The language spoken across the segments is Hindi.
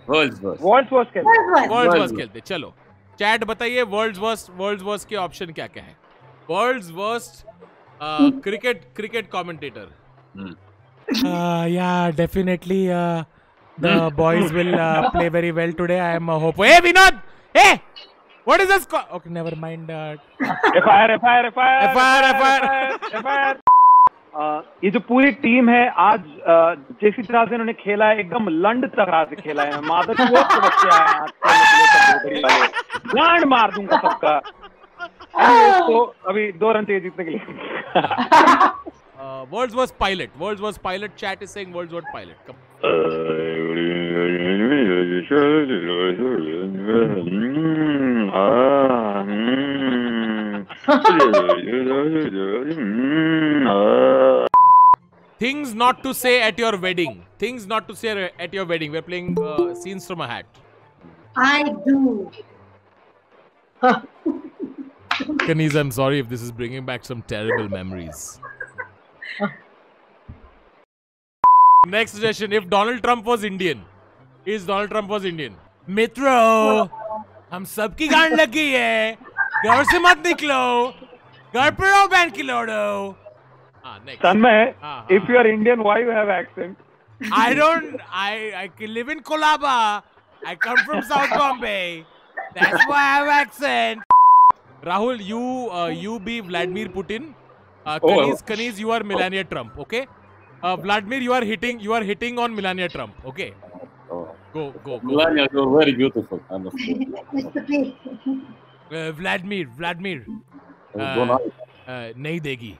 वर्ल्ड्स वर्स्ट खेलते। चलो चैट बताइए वर्ल्ड्स वर्स्ट के ऑप्शन क्या क्या है। World's worst cricket commentator. Yeah, definitely. The boys will play very well today. I am hopeful. Hey, Vinod! Hey! What is this? Okay, never mind. FIR ये जो पूरी टीम है आज जिस तरह से उन्होंने खेला है एकदम लंड तरह से खेला है। मादर के बच्चे आए आज गांड मार दूंगा सबका। तो अभी 2 रन चाहिए जीतने के लिए। World's worst pilot. Chat is saying world's worst pilot. Things not to say at your wedding. We're playing scenes from a hat. I do. Kaniz, I'm sorry if this is bringing back some terrible memories. Next suggestion: if Donald Trump was Indian, मित्रो, हम सबकी गांड लग गई है, घर से मत निकलो, घर पर रहो बहन की लोडो। Tanmay, if you are Indian, why you have accent? I live in Colaba. I come from South Bombay. That's why I have accent. Rahul, you be Vladimir Putin. Kaniz, you are Melania Trump. Okay. Vladimir, you are hitting on Melania Trump. Okay. Go. Melania, you're very beautiful. Vladimir. नहीं देगी.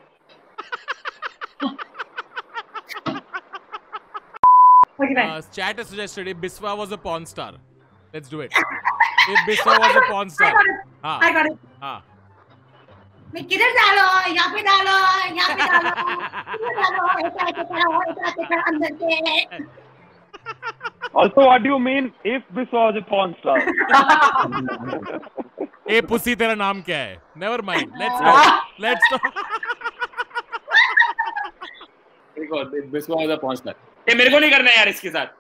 Chat has suggested if Biswa was a porn star. Let's do it. If Biswa was a porn star. I got it. मैं किधर डालो? यहाँ पे डालो. अंदर के. Also, what do you mean if Biswa was a porn star? ए पुसी तेरा नाम क्या है? Never mind. Let's talk. Biswa was a porn star. ये मेरे को नहीं करना है यार इसके साथ।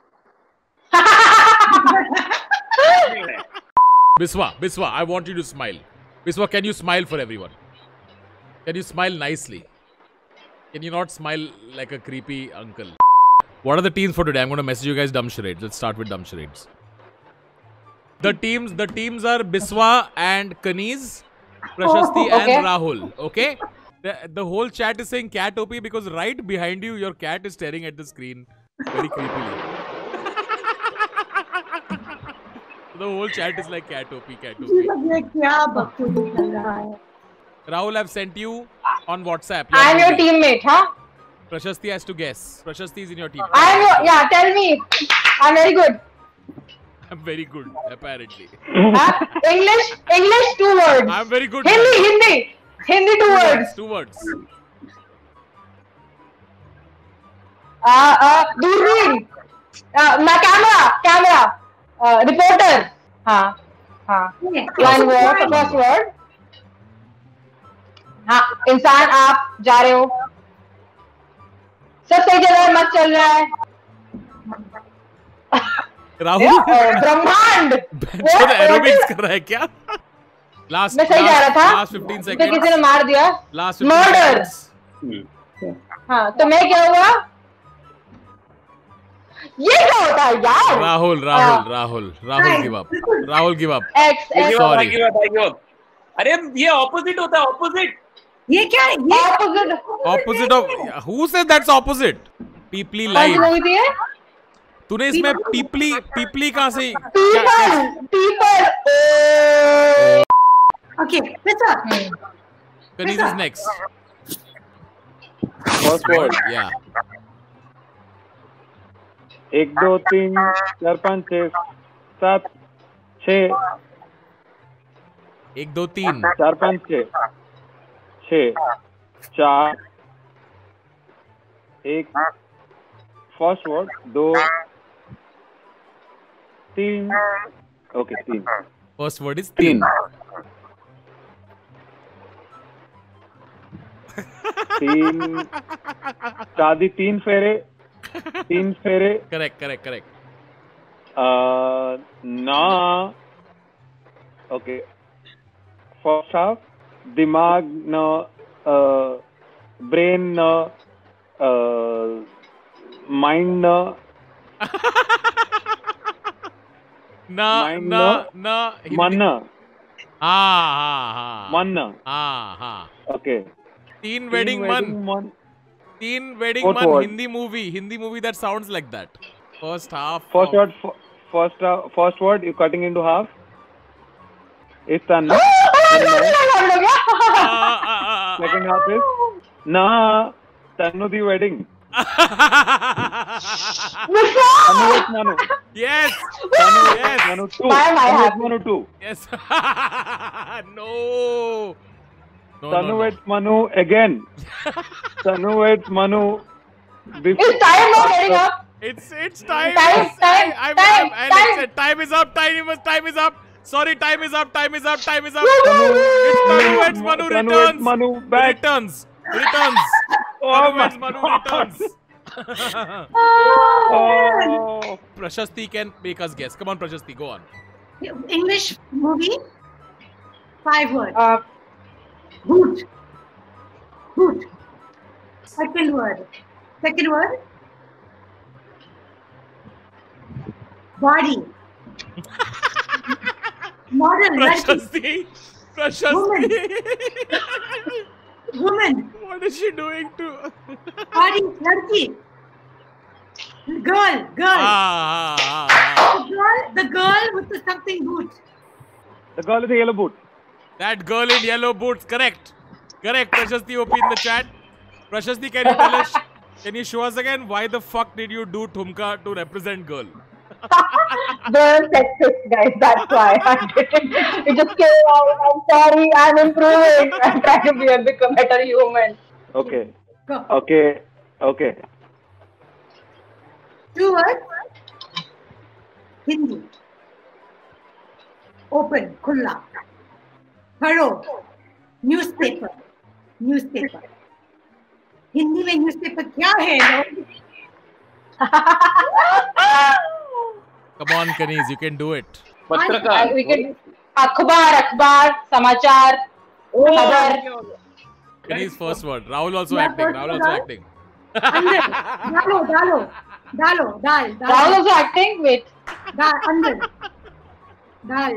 Biswa, I want you to smile. Biswa, can you smile for everyone? Can you smile nicely? Can you not smile like a creepy uncle? What are the teams for today? I'm going to message you guys dumb charades. Let's start with dumb charades. The teams are Biswa and Kaniz, Prashasti and Rahul. Okay? The whole chat is saying cat OP because right behind you, your cat is staring at the screen very creepily. The whole chat is like cat OP. Rahul, I've sent you on WhatsApp. I'm your teammate, huh? Prashasti has to guess. Prashasti is in your team. Tell me. I'm very good. I'm very good, apparently. English, 2 words. I'm very good. Hindi 2 words. 2 words. दूरबीन. Camera. Reporter. हाँ. One word, first word. हाँ, इंसान आप जा रहे हो. सब सही जगह मत चल रहा है. राहुल ब्रह्मांड एरोबिक्स कर रहा है क्या? मैं सही जा रहा था. लास्ट 15 सेकंड किसी ने मार दिया. मर्डर. हाँ, तो मैं क्या हुआ? ये क्या होता है यार? Rahul give up. सॉरी. अरे ये ऑपोजिट होता है. ऑपोजिट. ये क्या है? ये opposite of who said that's opposite? Peepli live. तूने इसमें पीपली कहाँ से? People. Okay, let's go. Kaniz is next. First word. Yeah. 1 2 3 4 5 6 7 6. 1 2 3 4 5 6 4 1. First word 2 3. Okay, 3. First word is 3. 3 शादी 3 फेरे. 3 फेरे. Correct. ना ओके फर्स्ट हाफ दिमाग न ब्रेन न माइंड न मन मन ओके तीन वेडिंग मन Hindi movie that sounds like that. First word you cutting into half is Tanna. Second half is Na Tannu the wedding. Manu. Yes. Manu 2. Manu 2. Yes. No. Tanu with Manu again. Tanu with Manu. It's time not getting up. It's time. Time is up. Time is up. Sorry, time is up. It's Tanu with Manu returns. Manu back. Returns. Manu returns. Prashasti can make us guess. Come on, Prashasti, go on. English movie. 5 words. Boot. Second word. Body. Model. Prashasti. Woman. What is she doing to? Body. Ladki. Girl. The girl with the something boot. The girl with the yellow boot. That girl in yellow boots. Correct. Prashasti OP in the chat. Prashasti, can you tell us? Can you show us again why the fuck did you do Thumka to represent girl? They're sexist, guys. That's why I did it. It just came out. I'm sorry. I'm improving. I'm trying to become a better human. Okay. Go. Okay. 2 words. Hindi. Open. Khulla. Paro. Newspaper. Hindi में न्यूज़पेपर क्या है? Come on, Kaniz, you can do it. पत्रकार. अखबार, समाचार, खबर. Kaniz first word. Rahul also acting. डालो. Rahul also acting. Wait. अंदर. डाल.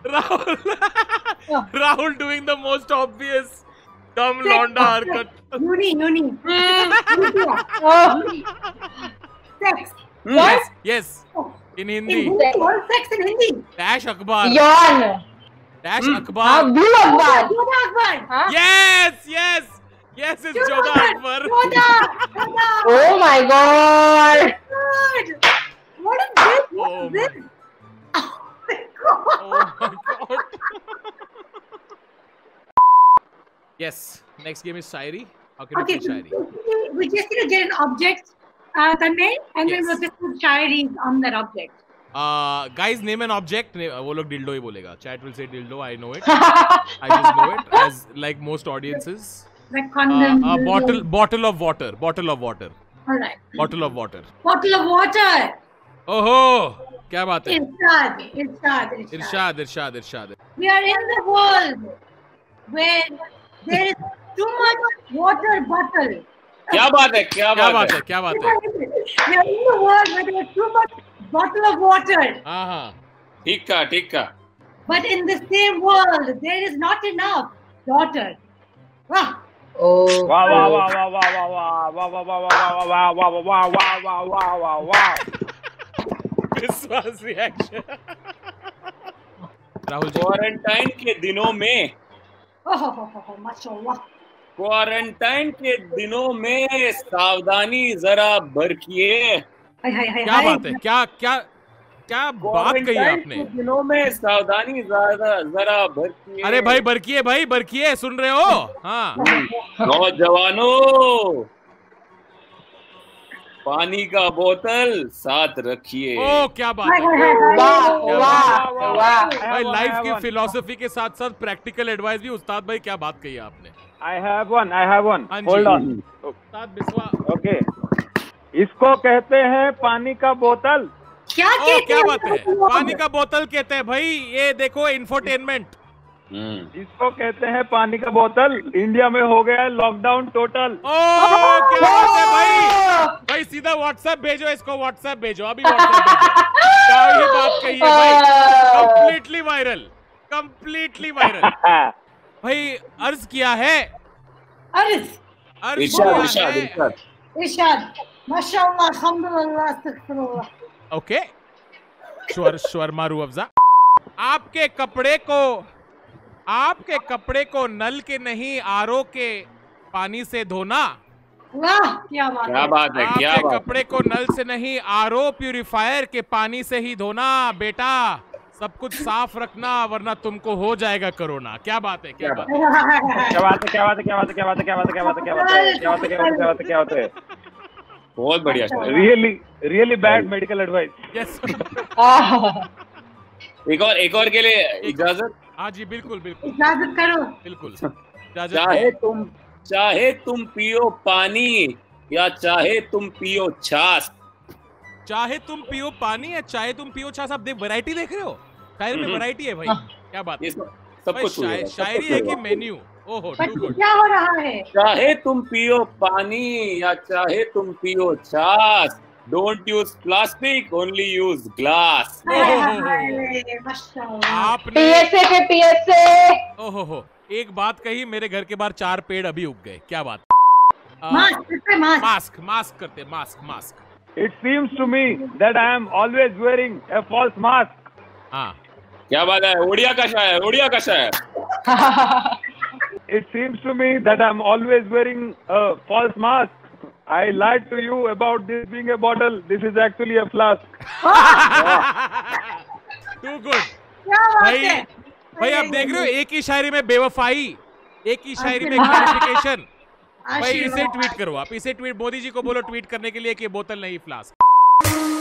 Rahul doing the most obvious dumb londa harkat. Uni. Sex. Yes. In Hindi. Sex in Hindi. Dash akhbar. Yawn. Dash akhbar. Blue akhbar. Jodha Akbar. Yes, it's Jodha Akbar. Jodha. Oh my god. God. What is this? Oh my god. Yes. Next game is Shairi. How can you play Shairi? We just need to get an object, Tanmay, and then we'll just put Shairi on that object. Guys, name an object. वो लोग dildo ही बोलेगा. Chat will say dildo. I know it. I just know it. As like most audiences. Like condom. Bottle of water. All right. Bottle of water. Oh, क्या बात है? इरशाद. We are in the world where there is too much water bottle. क्या बात है? We are in the world where there is too much bottle of water. ठीक का. But in the same world, there is not enough daughter. Wow. Viswas reaction. Rahul ji. Quarantine के दिनों में. माशाल्लाह. क्वारंटाइन के दिनों में सावधानी जरा बरतिए. क्या बात है? क्या बात कही आपने? दिनों में सावधानी जरा बरतिए. अरे भाई बरकिए सुन रहे हो? हाँ. नौजवानों, पानी का बोतल साथ रखिए. ओ क्या बात है. भाई लाइफ की फिलॉसफी के साथ साथ प्रैक्टिकल एडवाइस भी. उस्ताद भाई क्या बात कही आपने? I have one. Hold on. Ustad Biswa. Okay. इसको कहते हैं पानी का बोतल. क्या ओ, कहते क्या हैं बात है, पानी का बोतल कहते हैं भाई। ये देखो इंफोटेनमेंट, इसको कहते हैं पानी का बोतल। इंडिया में हो गया है लॉकडाउन टोटल। ओ क्या बात है भाई। भाई सीधा व्हाट्सएप भेजो इसको, व्हाट्सएप भेजो, अभी व्हाट्सएप भेजो। क्या ही बात कही है भाई, कंप्लीटली वायरल, कंप्लीटली वायरल। भाई अर्ज किया है, अर्ज किया है। इरशाद माशाअल्लाह अल्हम्दुलिल्लाह अस्तगफिरुल्लाह। ओके, शर्मा रूह अफ़ज़ा। आपके कपड़े को नल के नहीं आरओ के पानी से धोना। वाह क्या बात है। आपके कपड़े को नल से नहीं आरओ प्यूरिफायर के पानी से ही धोना बेटा। सब कुछ साफ रखना वरना तुमको हो जाएगा कोरोना। क्या बात है, क्या बात है, क्या बात है, क्या बात है, क्या बात है, क्या बात है, क्या बात है, क्या बात है, क्या बात है, क्या बात है, क्या बात है, क्या बात है, क्या बात है। बहुत बढ़िया। Really bad medical advice. Yes. एक और के लिए इजाजत। हाँ जी बिल्कुल बिल्कुल इजाजत करो। बिल्कुल। चाहे तुम पियो पानी या चाहे तुम पियो छाछ। चाहे तुम पियो पानी या चाहे तुम पियो छाछ। आप वैरायटी देख रहे हो, शायरी में वैरायटी है भाई। क्या बात है, सब कुछ शायरी है कि मेन्यू। ओहो क्या हो रहा है। चाहे तुम पियो पानी या चाहे तुम पियो छाछ, don't use plastic, only use glass. आपने PSA ओहो एक बात कही, मेरे घर के बाहर 4 पेड़ अभी उग गए। क्या बात। मास्क करते, mask. It seems to me that I am always wearing a false mask. हाँ क्या बात है, ओडिया का शायर। It seems to me that I'm always wearing a false mask. I lied to you about this being a bottle. This is actually a flask. Too good. भाई आप देख रहे हो, एक ही शायरी में बेवफाई, एक ही शायरी में क्लैरिफिकेशन। भाई इसे ट्वीट करो, आप इसे ट्वीट, मोदी जी को बोलो ट्वीट करने के लिए कि बोतल नहीं फ्लास्क।